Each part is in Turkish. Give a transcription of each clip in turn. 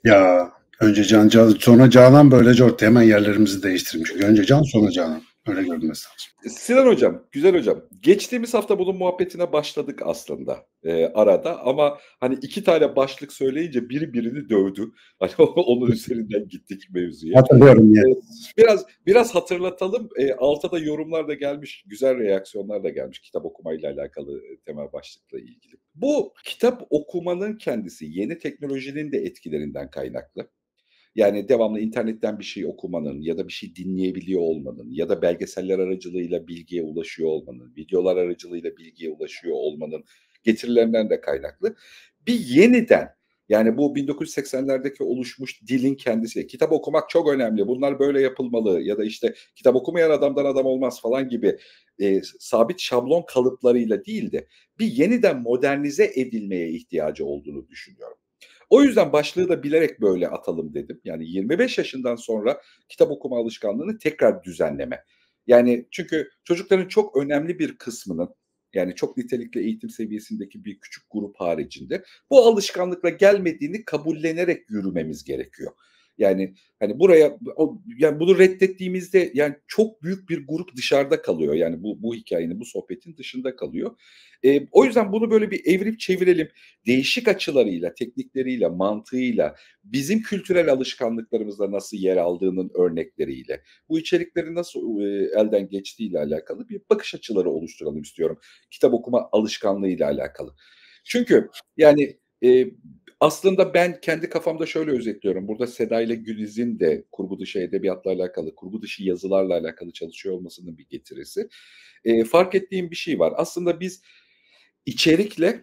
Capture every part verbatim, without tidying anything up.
Ya, önce Can, Can sonra Canan, böylece ortaya hemen yerlerimizi değiştirmiş. Çünkü önce Can, sonra Canan. Öyle görünmesi lazım. Sinan Hocam, güzel hocam. Geçtiğimiz hafta bunun muhabbetine başladık aslında e, arada ama hani iki tane başlık söyleyince biri birini dövdü. Hani onun üzerinden gittik mevzuya. Hatırlıyorum ya. E, biraz biraz hatırlatalım. E, altta da yorumlar da gelmiş, güzel reaksiyonlar da gelmiş kitap okumayla alakalı temel başlıkla ilgili. Bu kitap okumanın kendisi yeni teknolojinin de etkilerinden kaynaklı. Yani devamlı internetten bir şey okumanın ya da bir şey dinleyebiliyor olmanın ya da belgeseller aracılığıyla bilgiye ulaşıyor olmanın, videolar aracılığıyla bilgiye ulaşıyor olmanın getirilerinden de kaynaklı. Bir yeniden, yani bu bin dokuz yüz seksenlerdeki oluşmuş dilin kendisi, kitap okumak çok önemli, bunlar böyle yapılmalı ya da işte kitap okumayan adamdan adam olmaz falan gibi e, sabit şablon kalıplarıyla değil de bir yeniden modernize edilmeye ihtiyacı olduğunu düşünüyorum. O yüzden başlığı da bilerek böyle atalım dedim. Yani yirmi beş yaşından sonra kitap okuma alışkanlığını tekrar düzenleme. Yani çünkü çocukların çok önemli bir kısmının, yani çok nitelikli eğitim seviyesindeki bir küçük grup haricinde bu alışkanlıkla gelmediğini kabullenerek yürümemiz gerekiyor. Yani hani buraya o, yani bunu reddettiğimizde yani çok büyük bir grup dışarıda kalıyor. Yani bu bu hikayenin, bu sohbetin dışında kalıyor. E, o yüzden bunu böyle bir evirip çevirelim. Değişik açılarıyla, teknikleriyle, mantığıyla, bizim kültürel alışkanlıklarımızda nasıl yer aldığının örnekleriyle, bu içerikleri nasıl e, elden geçtiğiyle alakalı bir bakış açıları oluşturalım istiyorum. Kitap okuma alışkanlığıyla alakalı. Çünkü yani e, aslında ben kendi kafamda şöyle özetliyorum. Burada Seda ile Güliz'in de kurgu dışı edebiyatla alakalı, kurgu dışı yazılarla alakalı çalışıyor olmasının bir getirisi. E, fark ettiğim bir şey var. Aslında biz içerikle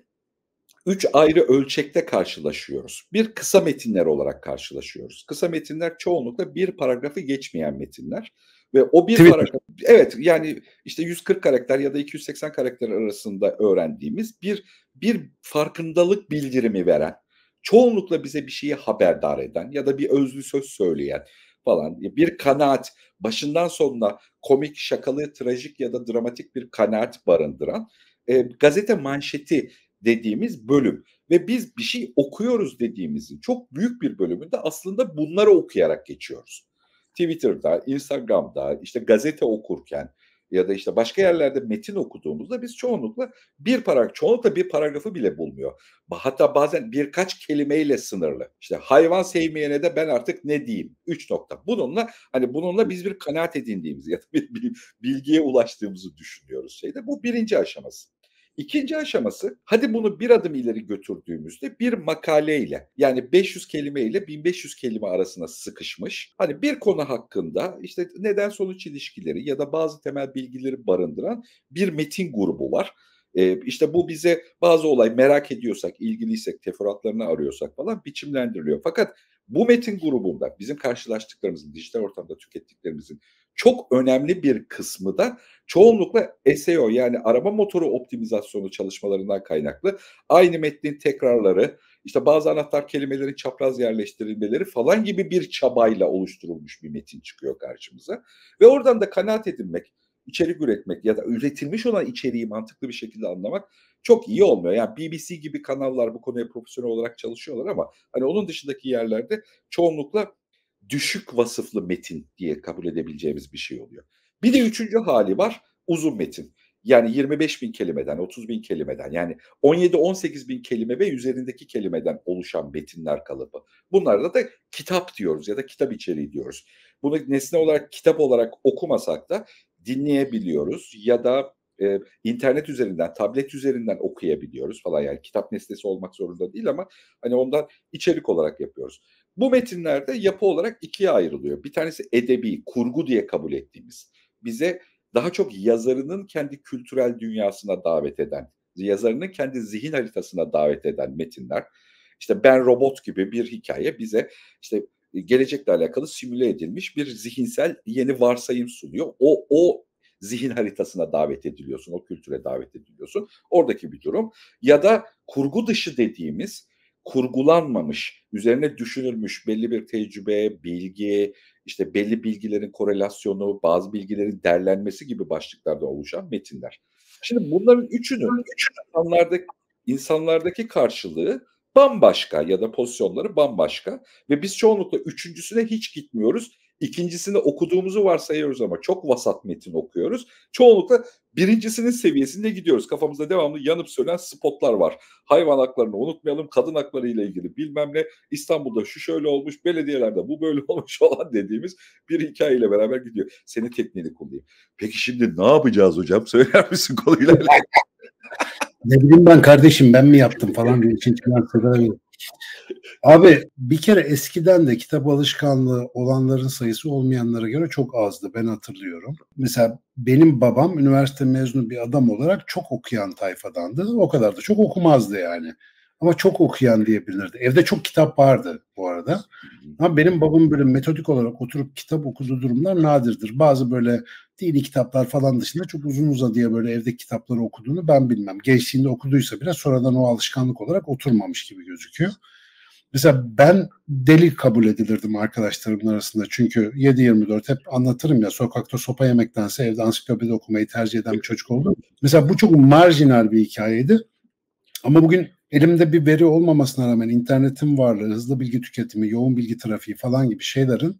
üç ayrı ölçekte karşılaşıyoruz. Bir, kısa metinler olarak karşılaşıyoruz. Kısa metinler çoğunlukla bir paragrafı geçmeyen metinler. Ve o bir Twitter. paragraf, evet yani işte yüz kırk karakter ya da iki yüz seksen karakter arasında öğrendiğimiz bir bir farkındalık bildirimi veren, çoğunlukla bize bir şeyi haberdar eden ya da bir özlü söz söyleyen falan bir kanaat, başından sonuna komik, şakalı, trajik ya da dramatik bir kanaat barındıran e, gazete manşeti dediğimiz bölüm ve biz bir şey okuyoruz dediğimizin çok büyük bir bölümünde aslında bunları okuyarak geçiyoruz. Twitter'da, Instagram'da, işte gazete okurken ya da işte başka yerlerde metin okuduğumuzda biz çoğunlukla bir paragraf, çoğunlukla bir paragrafı bile bulmuyor. Hatta bazen birkaç kelimeyle sınırlı. İşte hayvan sevmeyene de ben artık ne diyeyim? Üç nokta. Bununla hani bununla biz bir kanaat edindiğimizi ya da bir, bir bilgiye ulaştığımızı düşünüyoruz şeyde. Bu birinci aşaması. İkinci aşaması, hadi bunu bir adım ileri götürdüğümüzde bir makaleyle, yani beş yüz kelime ile bin beş yüz kelime arasına sıkışmış, hani bir konu hakkında işte neden sonuç ilişkileri ya da bazı temel bilgileri barındıran bir metin grubu var. Ee, işte bu bize bazı olay merak ediyorsak, ilgiliysek, teferruatlarını arıyorsak falan biçimlendiriliyor. Fakat bu metin grubunda bizim karşılaştıklarımızın, dijital ortamda tükettiklerimizin çok önemli bir kısmı da çoğunlukla S E O, yani arama motoru optimizasyonu çalışmalarından kaynaklı aynı metnin tekrarları, işte bazı anahtar kelimelerin çapraz yerleştirilmeleri falan gibi bir çabayla oluşturulmuş bir metin çıkıyor karşımıza. Ve oradan da kanaat edinmek, içerik üretmek ya da üretilmiş olan içeriği mantıklı bir şekilde anlamak çok iyi olmuyor. Yani B B C gibi kanallar bu konuya profesyonel olarak çalışıyorlar ama hani onun dışındaki yerlerde çoğunlukla düşük vasıflı metin diye kabul edebileceğimiz bir şey oluyor. Bir de üçüncü hali var, uzun metin. Yani yirmi beş bin kelimeden, otuz bin kelimeden, yani on yedi on sekiz bin kelime ve üzerindeki kelimeden oluşan metinler kalıbı. Bunlarda da kitap diyoruz ya da kitap içeriği diyoruz. Bunu nesne olarak, kitap olarak okumasak da dinleyebiliyoruz ya da e, internet üzerinden, tablet üzerinden okuyabiliyoruz falan. Yani kitap nesnesi olmak zorunda değil ama hani ondan içerik olarak yapıyoruz. Bu metinlerde yapı olarak ikiye ayrılıyor. Bir tanesi edebi, kurgu diye kabul ettiğimiz, bize daha çok yazarının kendi kültürel dünyasına davet eden, yazarının kendi zihin haritasına davet eden metinler. İşte Ben Robot gibi bir hikaye bize işte gelecekle alakalı simüle edilmiş bir zihinsel yeni varsayım sunuyor. O o zihin haritasına davet ediliyorsun, o kültüre davet ediliyorsun. Oradaki bir durum. Ya da kurgu dışı dediğimiz, kurgulanmamış, üzerine düşünülmüş belli bir tecrübe, bilgi, işte belli bilgilerin korelasyonu, bazı bilgilerin derlenmesi gibi başlıklarda oluşan metinler. Şimdi bunların üçünün insanlardaki, insanlardaki karşılığı bambaşka ya da pozisyonları bambaşka ve biz çoğunlukla üçüncüsüne hiç gitmiyoruz. İkincisini okuduğumuzu varsayıyoruz ama çok vasat metin okuyoruz. Çoğunlukla birincisinin seviyesinde gidiyoruz. Kafamızda devamlı yanıp sönen spotlar var. Hayvan haklarını unutmayalım, kadın hakları ile ilgili bilmem ne, İstanbul'da şu şöyle olmuş, belediyelerde bu böyle olmuş falan dediğimiz bir hikayeyle beraber gidiyor. Senin tekniğini kullanayım. Peki şimdi ne yapacağız hocam? Söyler misin konuyla ilgili? Ne bileyim ben kardeşim, ben mi yaptım falan diye için çıkan. Abi bir kere eskiden de kitap alışkanlığı olanların sayısı olmayanlara göre çok azdı. Ben hatırlıyorum. Mesela benim babam üniversite mezunu bir adam olarak çok okuyan tayfadandı. O kadar da çok okumazdı yani. Ama çok okuyan diye bilinirdi. Evde çok kitap vardı bu arada. Ama benim babam böyle metodik olarak oturup kitap okuduğu durumlar nadirdir. Bazı böyle dini kitaplar falan dışında çok uzun uzadıya böyle evde kitapları okuduğunu ben bilmem. Gençliğinde okuduysa bile sonradan o alışkanlık olarak oturmamış gibi gözüküyor. Mesela ben deli kabul edilirdim arkadaşlarımın arasında. Çünkü yedi yirmi dört hep anlatırım ya, sokakta sopa yemektense evde ansiklopedi okumayı tercih eden bir çocuk oldum. Mesela bu çok marjinal bir hikayeydi. Ama bugün elimde bir veri olmamasına rağmen internetin varlığı, hızlı bilgi tüketimi, yoğun bilgi trafiği falan gibi şeylerin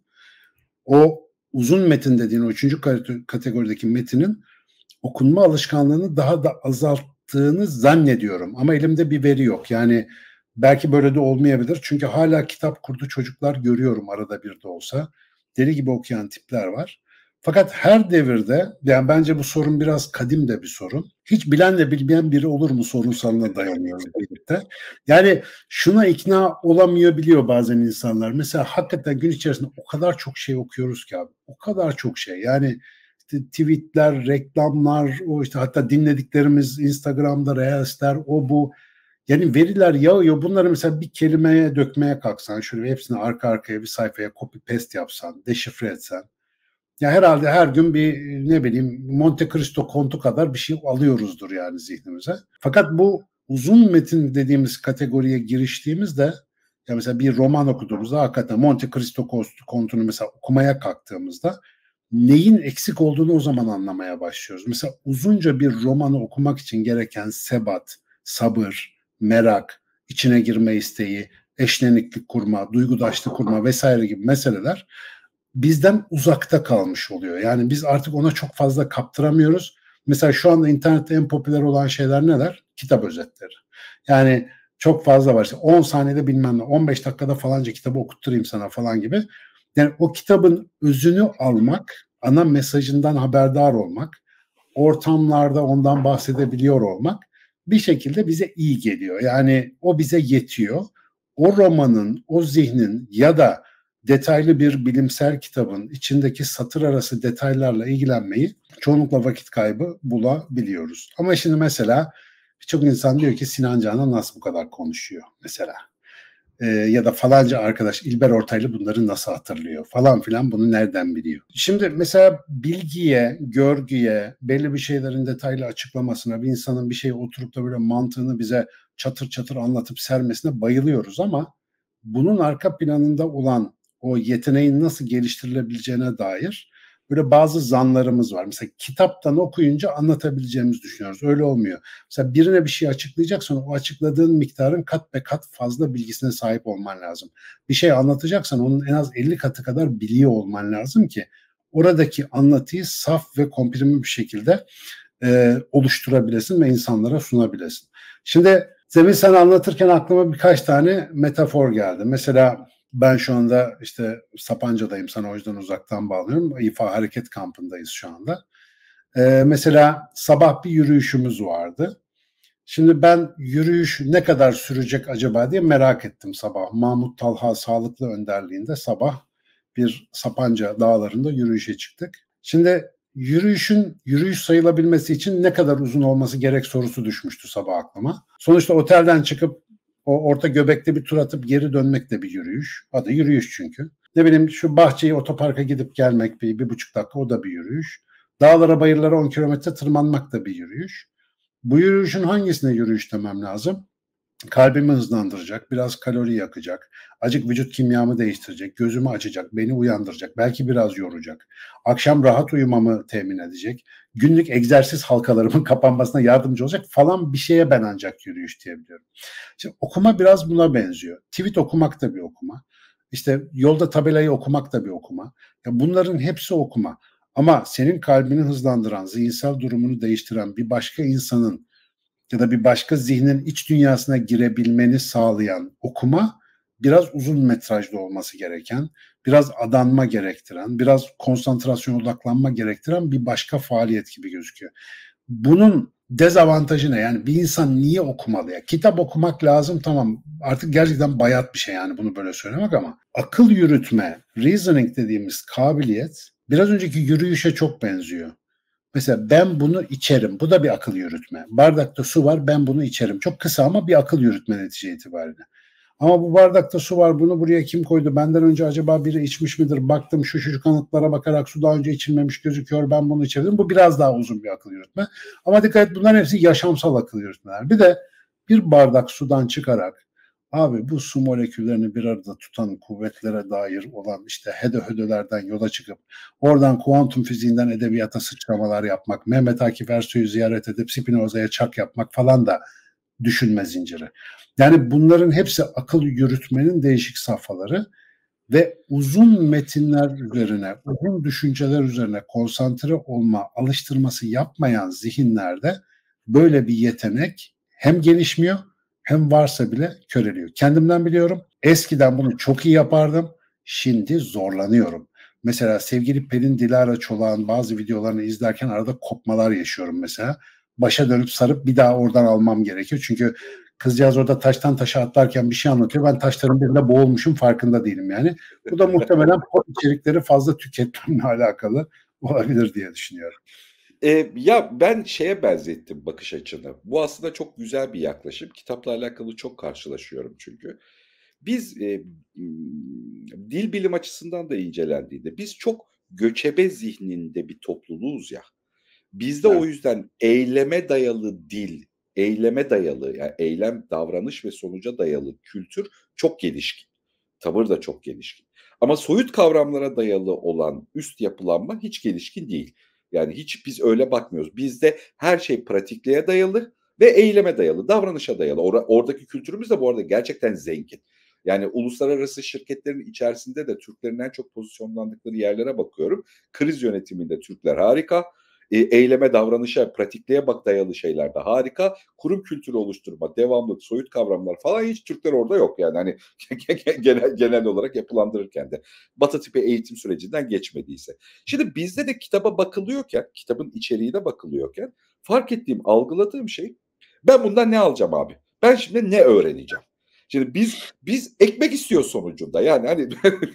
o uzun metin dediğin o üçüncü kategorideki metinin okunma alışkanlığını daha da azalttığını zannediyorum. Ama elimde bir veri yok. Yani belki böyle de olmayabilir. Çünkü hala kitap kurdu çocuklar görüyorum arada bir de olsa. Deli gibi okuyan tipler var. Fakat her devirde, yani bence bu sorun biraz kadim de bir sorun. Hiç bilenle bilmeyen biri olur mu sorunsalına dayanıyoruz birlikte. Yani şuna ikna olamıyor biliyor bazen insanlar. Mesela hakikaten gün içerisinde o kadar çok şey okuyoruz ki abi. O kadar çok şey. Yani işte tweetler, reklamlar, o işte hatta dinlediklerimiz Instagram'da, Reels'ler, o bu. Yani veriler yağıyor. Bunları mesela bir kelimeye dökmeye kalksan, şöyle hepsini arka arkaya bir sayfaya copy paste yapsan, deşifre etsen. Ya herhalde her gün bir ne bileyim Monte Cristo kontu kadar bir şey alıyoruzdur yani zihnimize. Fakat bu uzun metin dediğimiz kategoriye giriştiğimizde, ya mesela bir roman okuduğumuzda hakikaten Monte Cristo kontunu mesela okumaya kalktığımızda neyin eksik olduğunu o zaman anlamaya başlıyoruz. Mesela uzunca bir romanı okumak için gereken sebat, sabır, merak, içine girme isteği, eşleniklik kurma, duygudaşlık kurma vesaire gibi meseleler bizden uzakta kalmış oluyor. Yani biz artık ona çok fazla kaptıramıyoruz. Mesela şu anda internette en popüler olan şeyler neler? Kitap özetleri. Yani çok fazla var. İşte on saniyede bilmem ne, on beş dakikada falanca kitabı okutturayım sana falan gibi. Yani o kitabın özünü almak, ana mesajından haberdar olmak, ortamlarda ondan bahsedebiliyor olmak bir şekilde bize iyi geliyor. Yani o bize yetiyor. O romanın, o zihnin ya da detaylı bir bilimsel kitabın içindeki satır arası detaylarla ilgilenmeyi çoğunlukla vakit kaybı bulabiliyoruz. Ama şimdi mesela birçok insan diyor ki Sinan Canan nasıl bu kadar konuşuyor mesela. Ee, ya da falanca arkadaş İlber Ortaylı bunları nasıl hatırlıyor falan filan, bunu nereden biliyor? Şimdi mesela bilgiye, görgüye, belli bir şeylerin detaylı açıklamasına, bir insanın bir şeye oturup da böyle mantığını bize çatır çatır anlatıp sermesine bayılıyoruz ama bunun arka planında olan o yeteneğin nasıl geliştirilebileceğine dair böyle bazı zanlarımız var. Mesela kitaptan okuyunca anlatabileceğimizi düşünüyoruz. Öyle olmuyor. Mesela birine bir şey açıklayacaksan o açıkladığın miktarın kat be kat fazla bilgisine sahip olman lazım. Bir şey anlatacaksan onun en az elli katı kadar biliyor olman lazım ki oradaki anlatıyı saf ve komprimi bir şekilde e, oluşturabilesin ve insanlara sunabilesin. Şimdi Zemin sen anlatırken aklıma birkaç tane metafor geldi. Mesela ben şu anda işte Sapanca'dayım, sana o yüzden uzaktan bağlıyorum. İFA Hareket Kampı'ndayız şu anda. Ee, mesela sabah bir yürüyüşümüz vardı. Şimdi ben yürüyüş ne kadar sürecek acaba diye merak ettim sabah. Mahmut Talha Sağlıklı önderliğinde sabah bir Sapanca dağlarında yürüyüşe çıktık. Şimdi yürüyüşün yürüyüş sayılabilmesi için ne kadar uzun olması gerek sorusu düşmüştü sabah aklıma. Sonuçta otelden çıkıp o orta göbekte bir tur atıp geri dönmek de bir yürüyüş. Adı yürüyüş çünkü. Ne bileyim şu bahçeyi otoparka gidip gelmek bir, bir buçuk dakika, o da bir yürüyüş. Dağlara bayırlara on kilometre tırmanmak da bir yürüyüş. Bu yürüyüşün hangisine yürüyüş demem lazım? kalbimi hızlandıracak, biraz kalori yakacak, azıcık vücut kimyamı değiştirecek, gözümü açacak, beni uyandıracak, belki biraz yoracak, akşam rahat uyumamı temin edecek, günlük egzersiz halkalarımın kapanmasına yardımcı olacak falan bir şeye ben ancak yürüyüş diyebiliyorum. Şimdi okuma biraz buna benziyor. Tweet okumak da bir okuma. İşte yolda tabelayı okumak da bir okuma. Ya bunların hepsi okuma. Ama senin kalbini hızlandıran, zihinsel durumunu değiştiren bir başka insanın ya da bir başka zihnin iç dünyasına girebilmeni sağlayan okuma biraz uzun metrajlı olması gereken, biraz adanma gerektiren, biraz konsantrasyon odaklanma gerektiren bir başka faaliyet gibi gözüküyor. Bunun dezavantajı ne? Yani bir insan niye okumalı ya? Kitap okumak lazım, tamam. Artık gerçekten bayat bir şey yani bunu böyle söylemek, ama akıl yürütme, reasoning dediğimiz kabiliyet biraz önceki yürüyüşe çok benziyor. Mesela ben bunu içerim. Bu da bir akıl yürütme. Bardakta su var, ben bunu içerim. Çok kısa ama bir akıl yürütme netice itibariyle. Ama bu bardakta su var, bunu buraya kim koydu? Benden önce acaba biri içmiş midir? Baktım şu şu kanıtlara bakarak su daha önce içilmemiş gözüküyor. Ben bunu içerim. Bu biraz daha uzun bir akıl yürütme. Ama dikkat et, bunların hepsi yaşamsal akıl yürütmeler. Bir de bir bardak sudan çıkarak abi bu su moleküllerini bir arada tutan kuvvetlere dair olan işte hede hödölerden yola çıkıp oradan kuantum fiziğinden edebiyata sıçramalar yapmak, Mehmet Akif Ersoy'u ziyaret edip Spinoza'ya çak yapmak falan da düşünme zinciri. Yani bunların hepsi akıl yürütmenin değişik safhaları ve uzun metinler üzerine, uzun düşünceler üzerine konsantre olma alıştırması yapmayan zihinlerde böyle bir yetenek hem gelişmiyor hem varsa bile köreliyor. Kendimden biliyorum. Eskiden bunu çok iyi yapardım. Şimdi zorlanıyorum. Mesela sevgili Pelin Dilara Çolak'ın bazı videolarını izlerken arada kopmalar yaşıyorum mesela. Başa dönüp sarıp bir daha oradan almam gerekiyor. Çünkü kızcağız orada taştan taşa atlarken bir şey anlatıyor. Ben taşların birinde boğulmuşum, farkında değilim yani. Bu da muhtemelen içerikleri fazla tüketmemle alakalı olabilir diye düşünüyorum. E, ya ben şeye benzettim bakış açını. Bu aslında çok güzel bir yaklaşım. Kitapla alakalı çok karşılaşıyorum çünkü. Biz e, dil bilim açısından da incelendiğinde biz çok göçebe zihninde bir topluluğuz ya. Bizde Evet. o yüzden eyleme dayalı dil, eyleme dayalı yani eylem, davranış ve sonuca dayalı kültür çok gelişkin. Tavır da çok gelişkin. Ama soyut kavramlara dayalı olan üst yapılanma hiç gelişkin değil. Yani hiç biz öyle bakmıyoruz. Bizde her şey pratikliğe dayalı ve eyleme dayalı, davranışa dayalı. Or- oradaki kültürümüz de bu arada gerçekten zengin. Yani uluslararası şirketlerin içerisinde de Türklerin en çok pozisyonlandıkları yerlere bakıyorum. Kriz yönetiminde Türkler harika. E, eyleme, davranışa, pratikliğe bak dayalı şeyler de harika. Kurum kültürü oluşturma, devamlılık, soyut kavramlar falan hiç Türkler orada yok yani. Hani genel, genel olarak yapılandırırken de Batı tipi eğitim sürecinden geçmediyse. Şimdi bizde de kitaba bakılıyorken, kitabın içeriğine bakılıyorken fark ettiğim, algıladığım şey ben bundan ne alacağım abi? Ben şimdi ne öğreneceğim? Şimdi biz biz ekmek istiyoruz sonucunda. Yani hani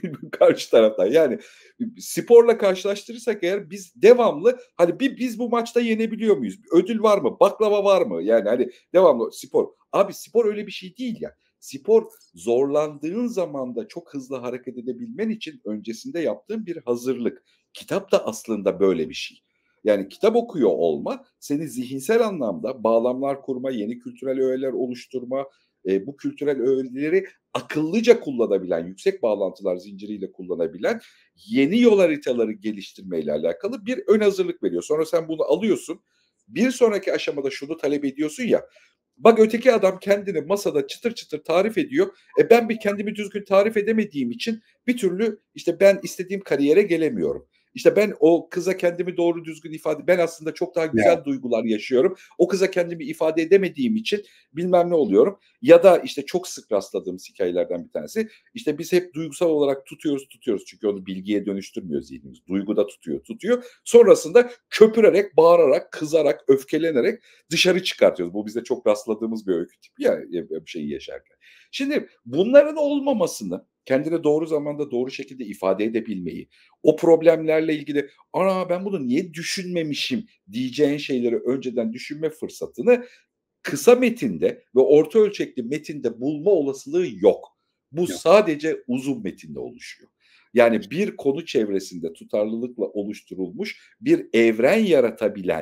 karşı taraftan yani sporla karşılaştırırsak eğer biz devamlı hani bir biz bu maçta yenebiliyor muyuz? Ödül var mı? Baklava var mı? Yani hani devamlı spor. Abi spor öyle bir şey değil ya. Spor zorlandığın zaman da çok hızlı hareket edebilmen için öncesinde yaptığın bir hazırlık. Kitap da aslında böyle bir şey. Yani kitap okuyor olma seni zihinsel anlamda bağlamlar kurma, yeni kültürel öğeler oluşturma, e, bu kültürel öğeleri akıllıca kullanabilen, yüksek bağlantılar zinciriyle kullanabilen yeni yol haritaları geliştirmeyle alakalı bir ön hazırlık veriyor. Sonra sen bunu alıyorsun. Bir sonraki aşamada şunu talep ediyorsun ya. Bak öteki adam kendini masada çıtır çıtır tarif ediyor. E ben bir kendimi düzgün tarif edemediğim için bir türlü işte ben istediğim kariyere gelemiyorum. İşte ben o kıza kendimi doğru düzgün ifade ben aslında çok daha Ya. güzel duygular yaşıyorum. O kıza kendimi ifade edemediğim için bilmem ne oluyorum. Ya da işte çok sık rastladığımız hikayelerden bir tanesi. İşte biz hep duygusal olarak tutuyoruz tutuyoruz. Çünkü onu bilgiye dönüştürmüyor zihnimiz. Duyguda tutuyor tutuyor. Sonrasında köpürerek, bağırarak, kızarak, öfkelenerek dışarı çıkartıyoruz. Bu bize çok rastladığımız bir öykü tipi ya bir şeyi yaşarken. Şimdi bunların olmamasını kendini doğru zamanda doğru şekilde ifade edebilmeyi, o problemlerle ilgili ana ben bunu niye düşünmemişim diyeceğin şeyleri önceden düşünme fırsatını kısa metinde ve orta ölçekli metinde bulma olasılığı yok. Bu Yok. sadece uzun metinde oluşuyor. Yani bir konu çevresinde tutarlılıkla oluşturulmuş bir evren yaratabilen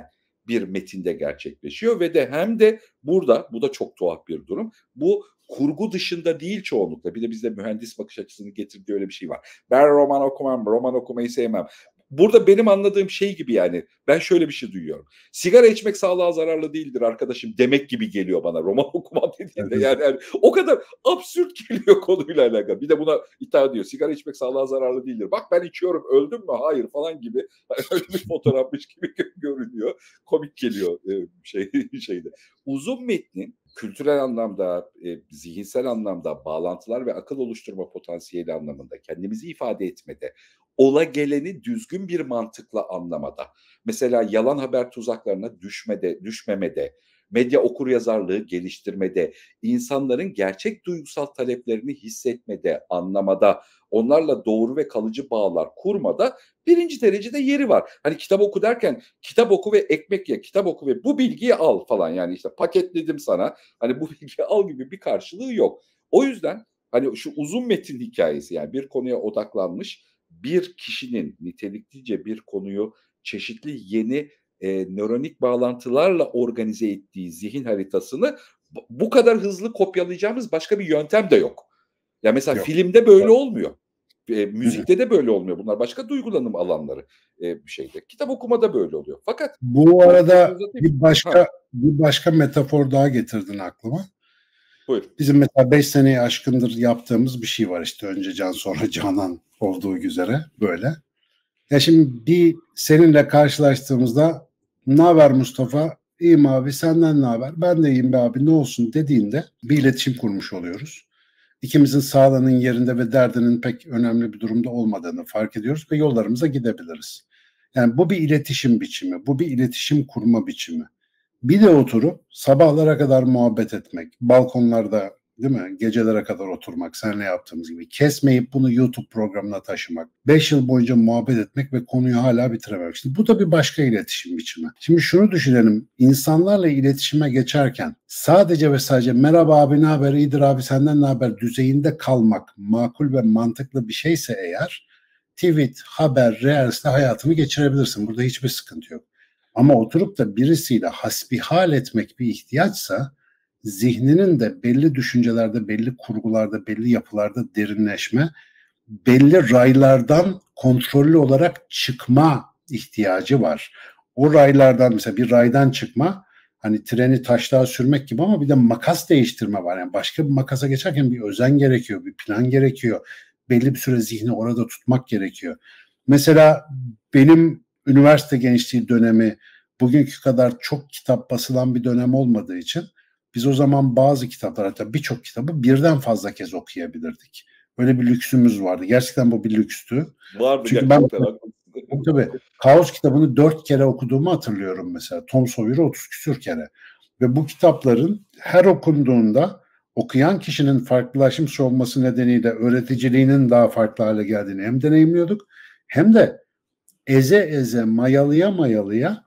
bir metinde gerçekleşiyor ve de hem de burada, bu da çok tuhaf bir durum, bu kurgu dışında değil çoğunlukla. Bir de bizde mühendis bakış açısının getirdiği öyle bir şey var. Ben roman okumam, roman okumayı sevmem. Burada benim anladığım şey gibi yani, ben şöyle bir şey duyuyorum. Sigara içmek sağlığa zararlı değildir arkadaşım demek gibi geliyor bana roman okumam dediğinde. Evet. Yani, yani o kadar absürt geliyor konuyla alakalı. Bir de buna iddia ediyor. Sigara içmek sağlığa zararlı değildir. Bak ben içiyorum, öldüm mü? Hayır falan gibi. Öyle bir fotoğrafmış gibi görünüyor. Komik geliyor şey şeyde. Uzun metnin kültürel anlamda, e, zihinsel anlamda, bağlantılar ve akıl oluşturma potansiyeli anlamında, kendimizi ifade etmede, ola geleni düzgün bir mantıkla anlamada, mesela yalan haber tuzaklarına düşmede, düşmemede, medya okuryazarlığı geliştirmede, insanların gerçek duygusal taleplerini hissetmede, anlamada, onlarla doğru ve kalıcı bağlar kurmada birinci derecede yeri var. Hani kitap oku derken kitap oku ve ekmek ye, kitap oku ve bu bilgiyi al falan, yani işte paketledim sana, hani bu bilgiyi al gibi bir karşılığı yok. O yüzden hani şu uzun metin hikayesi, yani bir konuya odaklanmış bir kişinin niteliklice bir konuyu çeşitli yeni e, nöronik bağlantılarla organize ettiği zihin haritasını bu kadar hızlı kopyalayacağımız başka bir yöntem de yok. Ya mesela Yok. filmde böyle olmuyor. E, müzikte de böyle olmuyor. Bunlar başka duygulanım alanları e, bir şeyde. Kitap okumada böyle oluyor. Fakat bu arada bir başka ha. bir başka metafor daha getirdin aklıma. Buyur. Bizim mesela beş seneyi aşkındır yaptığımız bir şey var işte. Önce Can sonra Canan olduğu üzere böyle. Ya şimdi bir seninle karşılaştığımızda ne haber Mustafa? İyiyim abi, senden ne haber? Ben de iyiyim be abi, ne olsun dediğinde bir iletişim kurmuş oluyoruz. İkimizin sağlığının yerinde ve derdinin pek önemli bir durumda olmadığını fark ediyoruz ve yollarımıza gidebiliriz. Yani bu bir iletişim biçimi, bu bir iletişim kurma biçimi. Bir de oturup sabahlara kadar muhabbet etmek, balkonlarda değil mi, gecelere kadar oturmak, seninle yaptığımız gibi, kesmeyip bunu YouTube programına taşımak, beş yıl boyunca muhabbet etmek ve konuyu hala bitirememek. İşte bu da bir başka iletişim biçimi. Şimdi şunu düşünelim, insanlarla iletişime geçerken sadece ve sadece merhaba abi ne haber, iyidir abi senden ne haber düzeyinde kalmak makul ve mantıklı bir şeyse eğer, tweet, haber, reels'te hayatını geçirebilirsin. Burada hiçbir sıkıntı yok. Ama oturup da birisiyle hasbihal etmek bir ihtiyaçsa, zihninin de belli düşüncelerde, belli kurgularda, belli yapılarda derinleşme, belli raylardan kontrollü olarak çıkma ihtiyacı var. O raylardan, mesela bir raydan çıkma, hani treni taşlığa sürmek gibi, ama bir de makas değiştirme var. Yani başka bir makasa geçerken bir özen gerekiyor, bir plan gerekiyor. Belli bir süre zihni orada tutmak gerekiyor. Mesela benim üniversite gençliği dönemi bugünkü kadar çok kitap basılan bir dönem olmadığı için biz o zaman bazı kitaplar, hatta birçok kitabı birden fazla kez okuyabilirdik. Öyle bir lüksümüz vardı. Gerçekten bu bir lükstü. Vardı çünkü gerçekten. Ben tabii Kaos kitabını dört kere okuduğumu hatırlıyorum mesela. Tom Sawyer'ı otuz küsür kere. Ve bu kitapların her okunduğunda okuyan kişinin farklılaşmış olması nedeniyle öğreticiliğinin daha farklı hale geldiğini hem deneyimliyorduk, hem de eze eze, mayalıya mayalıya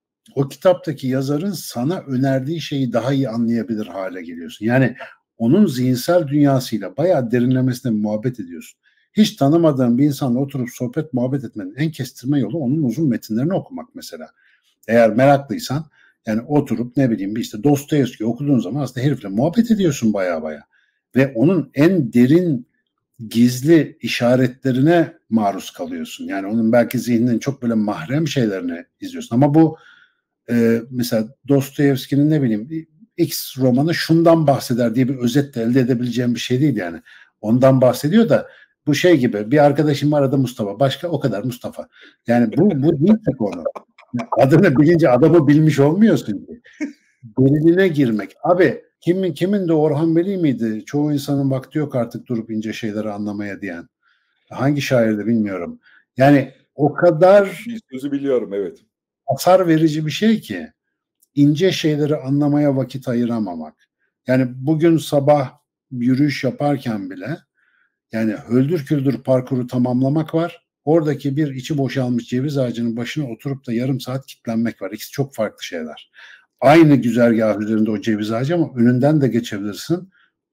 o kitaptaki yazarın sana önerdiği şeyi daha iyi anlayabilir hale geliyorsun. Yani onun zihinsel dünyasıyla bayağı derinlemesine muhabbet ediyorsun. Hiç tanımadığın bir insanla oturup sohbet muhabbet etmenin en kestirme yolu onun uzun metinlerini okumak mesela. Eğer meraklıysan yani oturup ne bileyim bir işte Dostoyevski okuduğun zaman aslında herifle muhabbet ediyorsun bayağı bayağı. Ve onun en derin gizli işaretlerine maruz kalıyorsun. Yani onun belki zihninin çok böyle mahrem şeylerini izliyorsun. Ama bu e, mesela Dostoyevski'nin ne bileyim X romanı şundan bahseder diye bir özetle elde edebileceğim bir şey değil yani. Ondan bahsediyor da bu şey gibi, bir arkadaşım var adı Mustafa. Başka o kadar Mustafa. Yani bu, bu değil ki konu. Adını bilince adamı bilmiş olmuyorsun ki. Derinine girmek. Abi kimin kimin de Orhan Veli miydi? Çoğu insanın vakti yok artık durup ince şeyleri anlamaya diyen. Hangi şairdi bilmiyorum. Yani o kadar bir sözü biliyorum, evet. Hasar verici bir şey ki ince şeyleri anlamaya vakit ayıramamak. Yani bugün sabah yürüyüş yaparken bile yani höldür küldür parkuru tamamlamak var. Oradaki bir içi boşalmış ceviz ağacının başına oturup da yarım saat kilitlenmek var. İkisi çok farklı şeyler. Aynı güzergah üzerinde o ceviz ağacı ama önünden de geçebilirsin.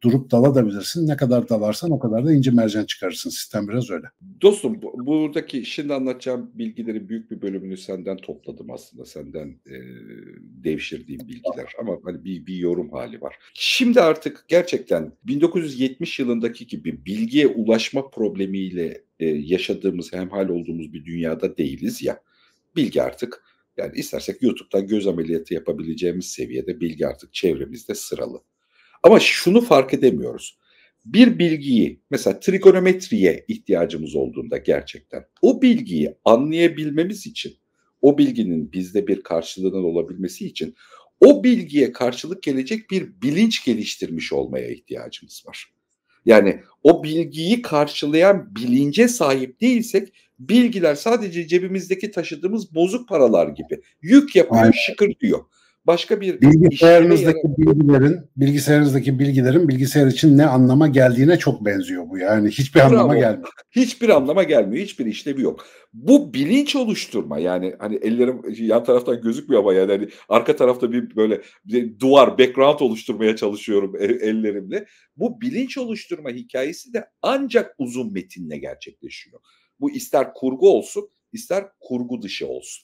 durup dalabilirsin. Ne kadar dalarsan o kadar da ince mercan çıkarırsın. Sistem biraz öyle. Dostum bu, buradaki şimdi anlatacağım bilgilerin büyük bir bölümünü senden topladım aslında. Senden e, devşirdiğim bilgiler ama hani bir, bir yorum hali var. Şimdi artık gerçekten bin dokuz yüz yetmiş yılındaki gibi bilgiye ulaşma problemiyle e, yaşadığımız, hemhal olduğumuz bir dünyada değiliz ya. Bilgi artık yani istersek YouTube'dan göz ameliyatı yapabileceğimiz seviyede bilgi artık çevremizde sıralı. Ama şunu fark edemiyoruz. Bir bilgiyi mesela trigonometriye ihtiyacımız olduğunda gerçekten o bilgiyi anlayabilmemiz için o bilginin bizde bir karşılığının olabilmesi için o bilgiye karşılık gelecek bir bilinç geliştirmiş olmaya ihtiyacımız var. Yani o bilgiyi karşılayan bilince sahip değilsek bilgiler sadece cebimizdeki taşıdığımız bozuk paralar gibi yük yapıyor, Aynen. şıkırdıyor. Başka bir bilgisayarınızdaki bilgilerin, bilgisayarınızdaki bilgilerin bilgisayar için ne anlama geldiğine çok benziyor bu. Yani hiçbir Bravo. anlama gelmiyor. Hiçbir anlama gelmiyor. Hiçbir işlevi yok. Bu bilinç oluşturma yani hani ellerim yan taraftan gözükmüyor ama yani hani arka tarafta bir böyle bir duvar, background oluşturmaya çalışıyorum ellerimle. Bu bilinç oluşturma hikayesi de ancak uzun metinle gerçekleşiyor. Bu ister kurgu olsun, ister kurgu dışı olsun.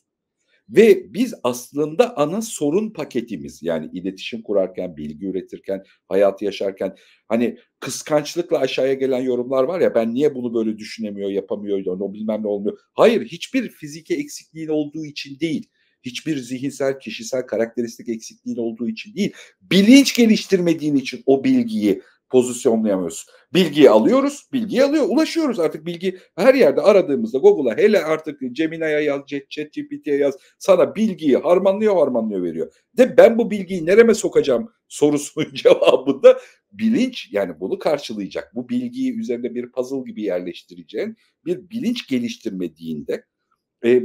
Ve biz aslında ana sorun paketimiz yani iletişim kurarken, bilgi üretirken, hayatı yaşarken hani kıskançlıkla aşağıya gelen yorumlar var ya ben niye bunu böyle düşünemiyor, yapamıyor, o bilmem ne olmuyor. Hayır hiçbir fiziki eksikliğin olduğu için değil. Hiçbir zihinsel, kişisel karakteristik eksikliğin olduğu için değil. Bilinç geliştirmediğin için o bilgiyi pozisyonlayamıyoruz. Bilgiyi alıyoruz, bilgiyi alıyor, ulaşıyoruz artık bilgi her yerde aradığımızda Google'a hele artık Gemini'ye yaz, ChatGPT'ye yaz sana bilgiyi harmanlıyor harmanlıyor veriyor. De ben bu bilgiyi nereme sokacağım sorusunun cevabında bilinç yani bunu karşılayacak. Bu bilgiyi üzerinde bir puzzle gibi yerleştireceğin bir bilinç geliştirmediğinde e,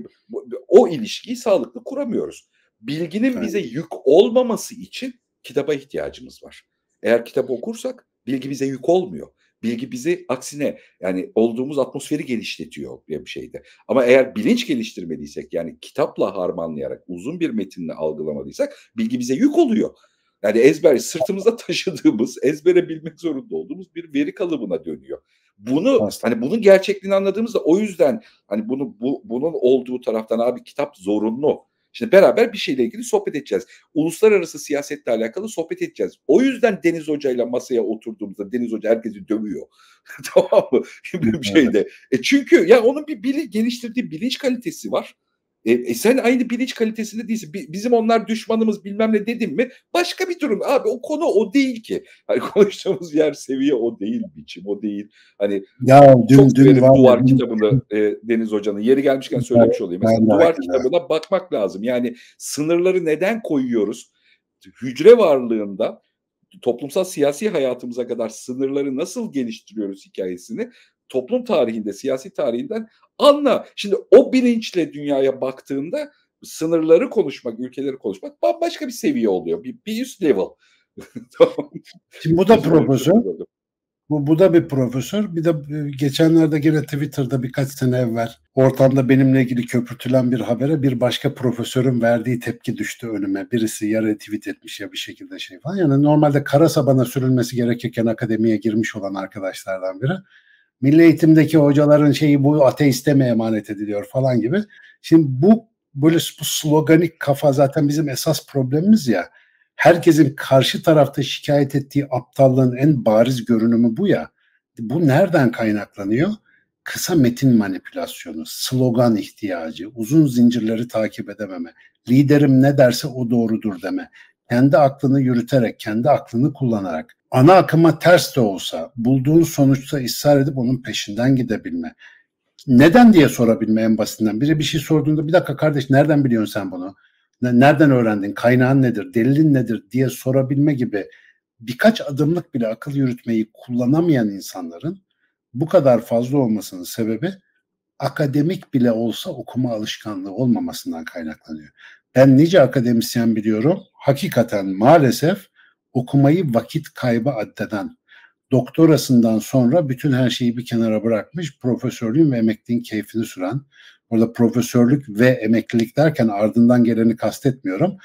o ilişkiyi sağlıklı kuramıyoruz. Bilginin bize yük olmaması için kitaba ihtiyacımız var. Eğer kitabı okursak bilgi bize yük olmuyor. Bilgi bizi aksine yani olduğumuz atmosferi genişletiyor bir şeyde. Ama eğer bilinç geliştirmediysek yani kitapla harmanlayarak uzun bir metinle algılamadıysak bilgi bize yük oluyor. Yani ezber sırtımızda taşıdığımız, ezbere bilmek zorunda olduğumuz bir veri kalıbına dönüyor. Bunu Aslında. hani bunun gerçekliğini anladığımızda o yüzden hani bunu bu bunun olduğu taraftan abi kitap zorunlu. Şimdi beraber bir şeyle ilgili sohbet edeceğiz. Uluslararası siyasetle alakalı sohbet edeceğiz. O yüzden Deniz Hoca ile masaya oturduğumuzda Deniz Hoca herkesi dövüyor. Tamam mı? Bir şeyde. E çünkü ya onun bir bilinç, geliştirdiği bilinç kalitesi var. E, e sen aynı bilinç kalitesinde değilsin. Bizim onlar düşmanımız bilmem ne dedim mi? Başka bir durum. Abi o konu o değil ki. Hani konuştuğumuz yer seviye o değil, biçim o değil. Hani ya dün çok dün var Duvar ya, kitabını e, Deniz Hoca'nın yeri gelmişken söylemiş olayım. Mesela Duvar kitabına bakmak lazım. Yani sınırları neden koyuyoruz? Hücre varlığında toplumsal siyasi hayatımıza kadar sınırları nasıl geliştiriyoruz hikayesini toplum tarihinde, siyasi tarihinden anla. Şimdi o bilinçle dünyaya baktığında sınırları konuşmak, ülkeleri konuşmak bambaşka bir seviye oluyor. Bir, bir üst level. Şimdi bu da profesör. Bu, bu da bir profesör. Bir de geçenlerde gene Twitter'da birkaç sene evvel ortamda benimle ilgili köpürtülen bir habere bir başka profesörün verdiği tepki düştü önüme. Birisi ya retweet etmiş ya bir şekilde şey falan. Yani normalde kara sabana sürülmesi gerekirken akademiye girmiş olan arkadaşlardan biri. Milli eğitimdeki hocaların şeyi bu ateiste mi emanet ediliyor falan gibi. Şimdi bu böyle bu sloganik kafa zaten bizim esas problemimiz ya. Herkesin karşı tarafta şikayet ettiği aptallığın en bariz görünümü bu ya. Bu nereden kaynaklanıyor? Kısa metin manipülasyonu, slogan ihtiyacı, uzun zincirleri takip edememe, liderim ne derse o doğrudur deme, kendi aklını yürüterek, kendi aklını kullanarak, ana akıma ters de olsa, bulduğun sonuçta ısrar edip onun peşinden gidebilme. Neden diye sorabilme en basitinden. Biri bir şey sorduğunda bir dakika kardeş nereden biliyorsun sen bunu? Nereden öğrendin? Kaynağın nedir? Delilin nedir? Diye sorabilme gibi birkaç adımlık bile akıl yürütmeyi kullanamayan insanların bu kadar fazla olmasının sebebi akademik bile olsa okuma alışkanlığı olmamasından kaynaklanıyor. Ben nice akademisyen biliyorum. Hakikaten maalesef okumayı vakit kaybı addeden, doktorasından sonra bütün her şeyi bir kenara bırakmış, profesörlüğün ve emekliliğin keyfini süren, orada profesörlük ve emeklilik derken ardından geleni kastetmiyorum.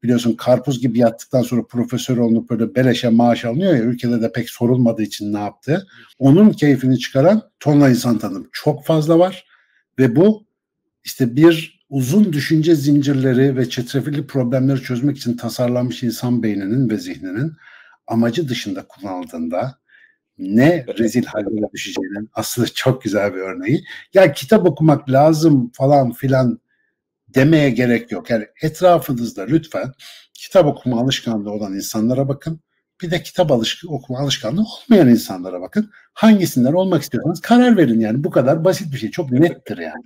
biliyorsun karpuz gibi yattıktan sonra profesör olunup böyle beleşe maaş alınıyor ya, ülkede de pek sorulmadığı için ne yaptı. Onun keyfini çıkaran tonla insan tanıdım. Çok fazla var ve bu işte bir uzun düşünce zincirleri ve çetrefilli problemleri çözmek için tasarlanmış insan beyninin ve zihninin amacı dışında kullanıldığında ne rezil hallere düşeceğinin aslında çok güzel bir örneği. Ya kitap okumak lazım falan filan demeye gerek yok. Yani etrafınızda lütfen kitap okuma alışkanlığı olan insanlara bakın. Bir de kitap alışk okuma alışkanlığı olmayan insanlara bakın. Hangisinden olmak istiyorsanız karar verin yani. Bu kadar basit bir şey. Çok nettir yani.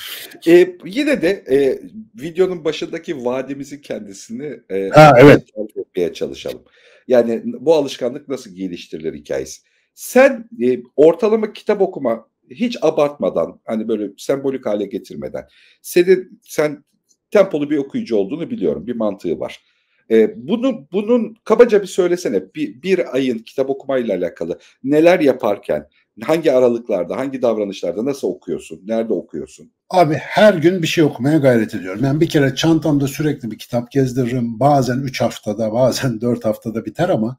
E, yine de e, videonun başındaki vaadimizin kendisini e, ha, evet. etmeye çalışalım. Yani bu alışkanlık nasıl geliştirilir hikayesi. Sen e, ortalama kitap okuma hiç abartmadan, hani böyle sembolik hale getirmeden, senin sen tempolu bir okuyucu olduğunu biliyorum. Bir mantığı var. E, bunu bunun kabaca bir söylesene. Bir, bir ayın kitap okumayla alakalı neler yaparken, hangi aralıklarda, hangi davranışlarda nasıl okuyorsun, nerede okuyorsun? Abi her gün bir şey okumaya gayret ediyorum. Yani bir kere çantamda sürekli bir kitap gezdiririm. Bazen üç haftada, bazen dört haftada biter ama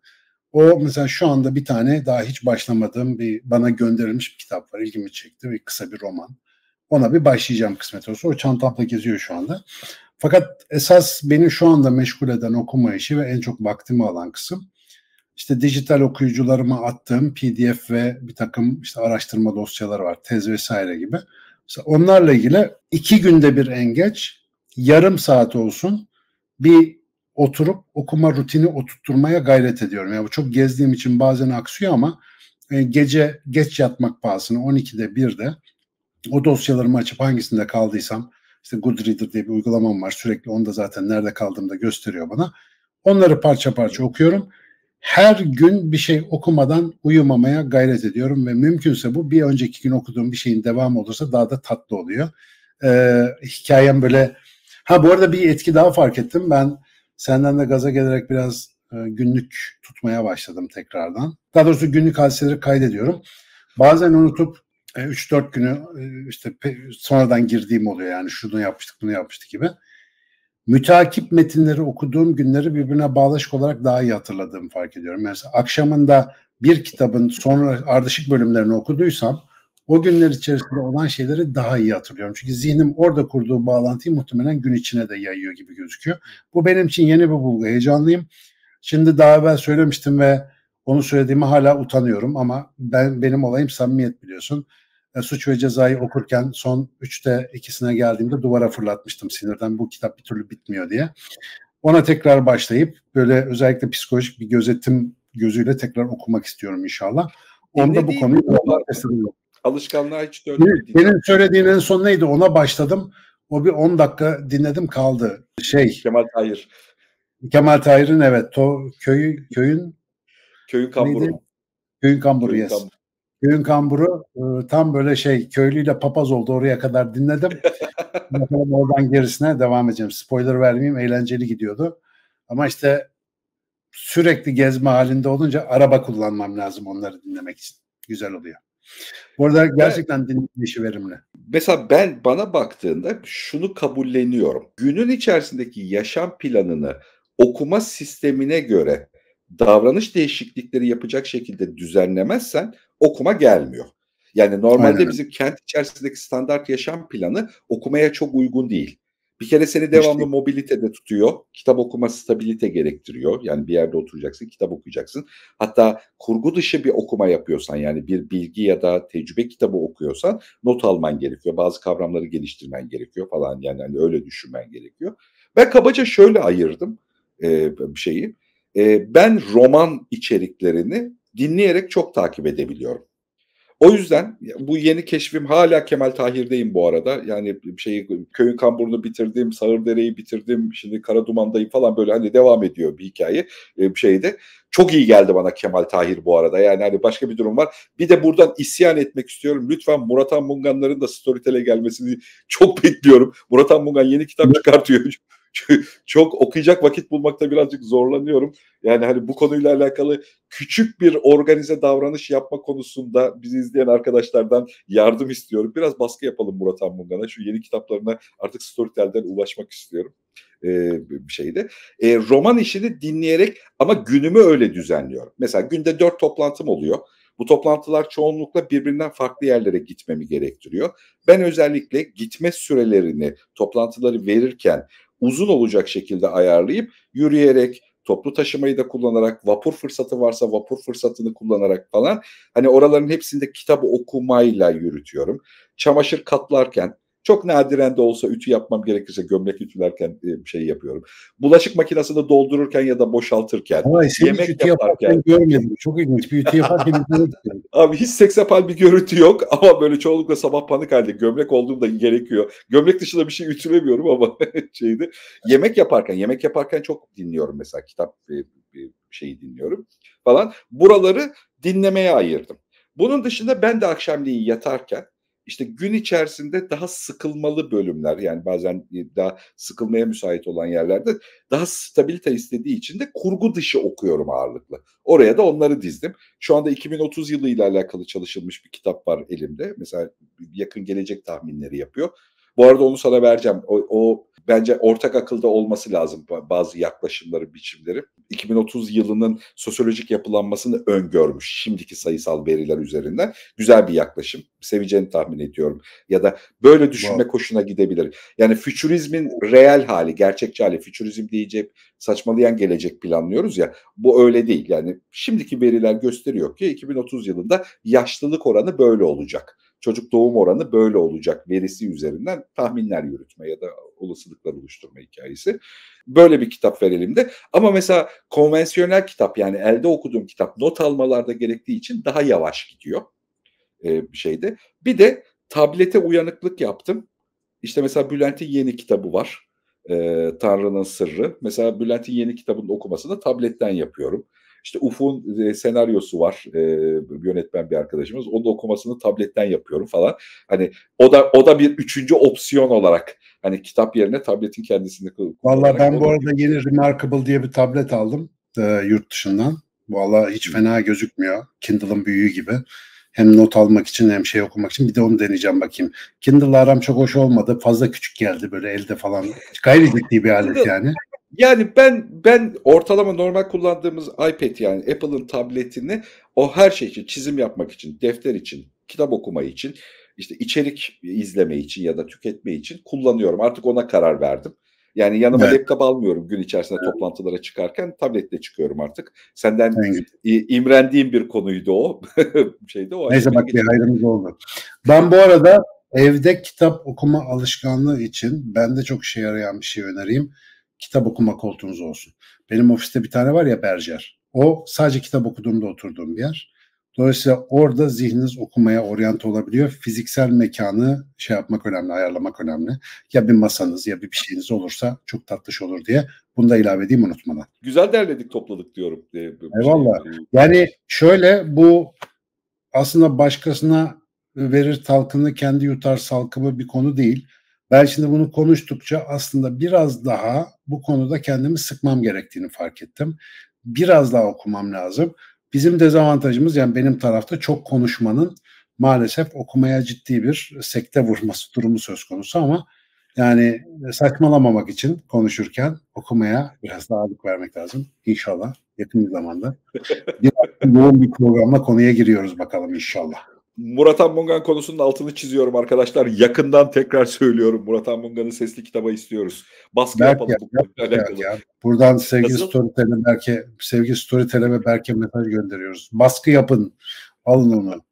o mesela şu anda bir tane daha hiç başlamadığım bir bana gönderilmiş bir kitap var. İlgimi çekti. Bir kısa bir roman. Ona bir başlayacağım kısmet olsa. O çantamda geziyor şu anda. Fakat esas beni şu anda meşgul eden okuma işi ve en çok vaktimi alan kısım işte dijital okuyucularıma attığım P D F ve bir takım işte araştırma dosyaları var. Tez vesaire gibi. Mesela onlarla ilgili iki günde bir en geç yarım saat olsun bir oturup okuma rutini oturtturmaya gayret ediyorum. Yani bu çok gezdiğim için bazen aksıyor ama gece geç yatmak pahasına on ikide birde o dosyalarımı açıp hangisinde kaldıysam, işte Goodreader diye bir uygulamam var. Sürekli onda zaten nerede kaldığımı da gösteriyor bana. Onları parça parça okuyorum. Her gün bir şey okumadan uyumamaya gayret ediyorum ve mümkünse bu bir önceki gün okuduğum bir şeyin devamı olursa daha da tatlı oluyor. Ee, hikayem böyle. Ha bu arada bir etki daha fark ettim. Ben senden de gaza gelerek biraz e, günlük tutmaya başladım tekrardan. Daha doğrusu günlük hadiseleri kaydediyorum. Bazen unutup üç dört günü işte sonradan girdiğim oluyor, yani şunu yapmıştık bunu yapmıştık gibi. Müteakip metinleri okuduğum günleri birbirine bağlaşık olarak daha iyi hatırladığımı fark ediyorum. Mesela akşamında bir kitabın sonra ardışık bölümlerini okuduysam o günler içerisinde olan şeyleri daha iyi hatırlıyorum. Çünkü zihnim orada kurduğu bağlantıyı muhtemelen gün içine de yayıyor gibi gözüküyor. Bu benim için yeni bir bulgu. Heyecanlıyım. Şimdi daha evvel söylemiştim ve onu söylediğime hala utanıyorum ama ben benim olayım samimiyet, biliyorsun. E, Suç ve Ceza'yı okurken son üçte ikisine geldiğimde duvara fırlatmıştım sinirden. Bu kitap bir türlü bitmiyor diye. Ona tekrar başlayıp böyle özellikle psikolojik bir gözetim gözüyle tekrar okumak istiyorum inşallah. Onda bu konuyu alışkanlığa hiç döndü. Senin söylediğin en son neydi? Ona başladım. O bir on dakika dinledim kaldı. Şey. Kemal Tahir. Kemal Tahir'in evet. To, köyü, köyün Köyün kamburu. Neydi? Köyün kamburu, köyün yes. Kamburu. Köyün kamburu e, tam böyle şey köylüyle papaz oldu, oraya kadar dinledim. Bakalım oradan gerisine devam edeceğim. Spoiler vermeyeyim, eğlenceli gidiyordu. Ama işte sürekli gezme halinde olunca araba kullanmam lazım onları dinlemek için. Güzel oluyor. Bu arada gerçekten dinleme işi verimli. Mesela ben bana baktığında şunu kabulleniyorum. Günün içerisindeki yaşam planını okuma sistemine göre davranış değişiklikleri yapacak şekilde düzenlemezsen okuma gelmiyor. Yani normalde Aynen. bizim kent içerisindeki standart yaşam planı okumaya çok uygun değil. Bir kere seni devamlı işte. mobilitede tutuyor. Kitap okuma stabilite gerektiriyor. Yani bir yerde oturacaksın, kitap okuyacaksın. Hatta kurgu dışı bir okuma yapıyorsan, yani bir bilgi ya da tecrübe kitabı okuyorsan not alman gerekiyor. Bazı kavramları geliştirmen gerekiyor falan. Yani hani öyle düşünmen gerekiyor. Ben kabaca şöyle ayırdım e, şeyi. E, ben roman içeriklerini dinleyerek çok takip edebiliyorum. O yüzden bu yeni keşfim, hala Kemal Tahir'deyim bu arada. Yani şeyi, Köyün Kamburu'nu bitirdim, Sağırdere'yi bitirdim, şimdi Karaduman'dayım falan, böyle hani devam ediyor bir hikaye bir şeyde. Çok iyi geldi bana Kemal Tahir bu arada. Yani hani başka bir durum var. Bir de buradan isyan etmek istiyorum. Lütfen Murat Anmungan'ların da Storytel'e gelmesini çok bekliyorum. Murat Anmungan yeni kitap çıkartıyor. Çok okuyacak vakit bulmakta birazcık zorlanıyorum. Yani hani bu konuyla alakalı küçük bir organize davranış yapma konusunda bizi izleyen arkadaşlardan yardım istiyorum. Biraz baskı yapalım Murat Anmungan'a. Şu yeni kitaplarına artık Storytel'den ulaşmak istiyorum. e, bir şeydi. E, roman işini dinleyerek ama günümü öyle düzenliyorum. Mesela günde dört toplantım oluyor. Bu toplantılar çoğunlukla birbirinden farklı yerlere gitmemi gerektiriyor. Ben özellikle gitme sürelerini, toplantıları verirken uzun olacak şekilde ayarlayıp yürüyerek, toplu taşımayı da kullanarak, vapur fırsatı varsa vapur fırsatını kullanarak falan hani oraların hepsinde kitabı okumayla yürütüyorum. Çamaşır katlarken, çok nadiren de olsa ütü yapmam gerekirse gömlek ütülerken bir şey yapıyorum. Bulaşık makinesini doldururken ya da boşaltırken, Ama yemek ütü yaparken. yaparken görmedim. Çok ilginç. Bir ütü yaparken Abi hiç seksapal bir görüntü yok ama böyle çoğunlukla sabah panik halde gömlek olduğunda gerekiyor. Gömlek dışında bir şey ütülemiyorum ama şeydi. Yemek yaparken, yemek yaparken çok dinliyorum mesela kitap bir, bir şeyi dinliyorum falan. Buraları dinlemeye ayırdım. Bunun dışında ben de akşamleyin yatarken işte gün içerisinde daha sıkılmalı bölümler yani bazen daha sıkılmaya müsait olan yerlerde daha stabilite istediği için de kurgu dışı okuyorum ağırlıklı. Oraya da onları dizdim. Şu anda iki bin otuz yılıyla alakalı çalışılmış bir kitap var elimde. Mesela yakın gelecek tahminleri yapıyor. Bu arada onu sana vereceğim. O, o bence ortak akılda olması lazım bazı yaklaşımları, biçimleri. iki bin otuz yılının sosyolojik yapılanmasını öngörmüş şimdiki sayısal veriler üzerinden. Güzel bir yaklaşım. Seveceğini tahmin ediyorum. Ya da böyle düşünme wow. hoşuna gidebilir. Yani fütürizmin reel hali, gerçekçi hali. Fütürizm deyince saçmalayan gelecek planlıyoruz ya. Bu öyle değil. Yani şimdiki veriler gösteriyor ki iki bin otuz yılında yaşlılık oranı böyle olacak. Çocuk doğum oranı böyle olacak verisi üzerinden tahminler yürütme ya da olasılıklar oluşturma hikayesi. Böyle bir kitap ver elimde. Ama mesela konvansiyonel kitap yani elde okuduğum kitap not almalarda gerektiği için daha yavaş gidiyor e, bir şeyde. Bir de tablete uyanıklık yaptım. İşte mesela Bülent'in yeni kitabı var. E, Tanrı'nın Sırrı. Mesela Bülent'in yeni kitabının okumasını tabletten yapıyorum. İşte Ufuk'un e, senaryosu var. E, yönetmen bir arkadaşımız. Onun okumasını tabletten yapıyorum falan. Hani o da o da bir üçüncü opsiyon olarak hani kitap yerine tabletin kendisini kullanarak. Vallahi ben bu arada yeni Remarkable diye bir tablet aldım e, yurt dışından. Vallahi hiç fena gözükmüyor. Kindle'ın büyüğü gibi. Hem not almak için hem şey okumak için bir de onu deneyeceğim bakayım. Kindle'la aram çok hoş olmadı. Fazla küçük geldi böyle elde falan. Gayri ciddi bir alet yani. Yani ben ben ortalama normal kullandığımız iPad yani Apple'ın tabletini o her şey için çizim yapmak için, defter için, kitap okuma için, işte içerik izleme için ya da tüketme için kullanıyorum. Artık ona karar verdim. Yani yanıma evet. laptop almıyorum gün içerisinde evet. toplantılara çıkarken tabletle çıkıyorum artık. Senden evet. imrendiğim bir konuydu o. Şeyde o. Neyse bak bir hayrımız oldu. Ben bu arada evde kitap okuma alışkanlığı için bende çok işe yarayan bir şey önereyim. Kitap okuma koltuğunuz olsun. Benim ofiste bir tane var ya berjer. O sadece kitap okuduğumda oturduğum bir yer. Dolayısıyla orada zihniniz okumaya oryante olabiliyor. Fiziksel mekanı şey yapmak önemli, ayarlamak önemli. Ya bir masanız ya bir bir şeyiniz olursa çok tatlış olur diye. Bunu da ilave edeyim unutmadan. Güzel derledik, topladık diyorum. Eyvallah. Şey. Yani şöyle bu aslında başkasına verir talkını kendi yutar salkımı bir konu değil. Ben şimdi bunu konuştukça aslında biraz daha bu konuda kendimi sıkmam gerektiğini fark ettim. Biraz daha okumam lazım. Bizim dezavantajımız yani benim tarafta çok konuşmanın maalesef okumaya ciddi bir sekte vurması durumu söz konusu ama yani saçmalamamak için konuşurken okumaya biraz daha ağırlık vermek lazım. İnşallah yakın bir zamanda. Bir yoğun bir programla konuya giriyoruz bakalım inşallah. Murat Anmungan konusunun altını çiziyorum arkadaşlar. Yakından tekrar söylüyorum. Murat Anmungan'ın sesli kitabı istiyoruz. Baskı Berk yapalım. Ya, bu yap, yap, ya. Buradan sevgili Storytel'e Berke, sevgili Storytel'e ve Berke mesaj gönderiyoruz. Baskı yapın. Alın onu.